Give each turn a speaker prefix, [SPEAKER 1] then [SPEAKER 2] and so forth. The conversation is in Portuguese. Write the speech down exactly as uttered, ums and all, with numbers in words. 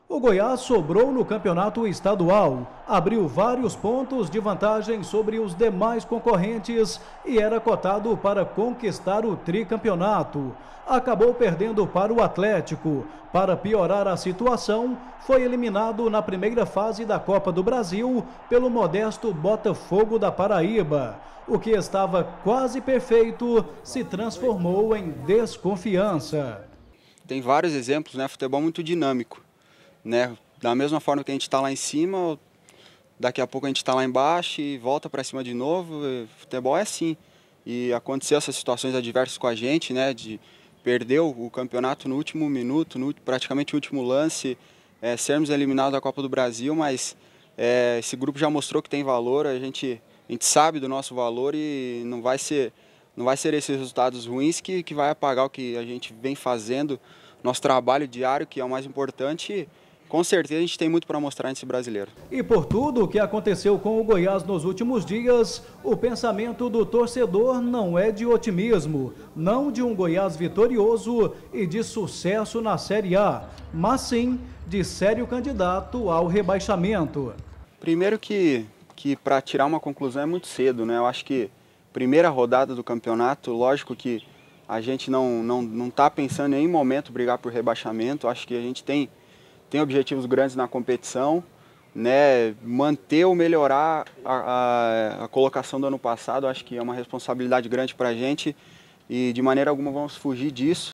[SPEAKER 1] O Goiás sobrou no campeonato estadual, abriu vários pontos de vantagem sobre os demais concorrentes e era cotado para conquistar o tricampeonato. Acabou perdendo para o Atlético. Para piorar a situação, foi eliminado na primeira fase da Copa do Brasil pelo modesto Botafogo da Paraíba. O que estava quase perfeito se transformou em desconfiança.
[SPEAKER 2] Tem vários exemplos, né? Futebol muito dinâmico. Né? Da mesma forma que a gente está lá em cima, daqui a pouco a gente está lá embaixo e volta para cima de novo. Futebol é assim. E aconteceu essas situações adversas com a gente, né? De perder o campeonato no último minuto, no praticamente no último lance, é, sermos eliminados da Copa do Brasil, mas é, esse grupo já mostrou que tem valor, a gente, a gente sabe do nosso valor e não vai ser, não vai ser esses resultados ruins que, que vai apagar o que a gente vem fazendo, nosso trabalho diário, que é o mais importante. Com certeza a gente tem muito para mostrar nesse brasileiro.
[SPEAKER 1] E por tudo o que aconteceu com o Goiás nos últimos dias, o pensamento do torcedor não é de otimismo, não de um Goiás vitorioso e de sucesso na Série A, mas sim de sério candidato ao rebaixamento.
[SPEAKER 2] Primeiro que, que para tirar uma conclusão é muito cedo, né? Eu acho que primeira rodada do campeonato, lógico que a gente não não não está pensando em nenhum momento brigar por rebaixamento. Acho que a gente tem tem objetivos grandes na competição, né? Manter ou melhorar a, a, a colocação do ano passado, acho que é uma responsabilidade grande para a gente e de maneira alguma vamos fugir disso.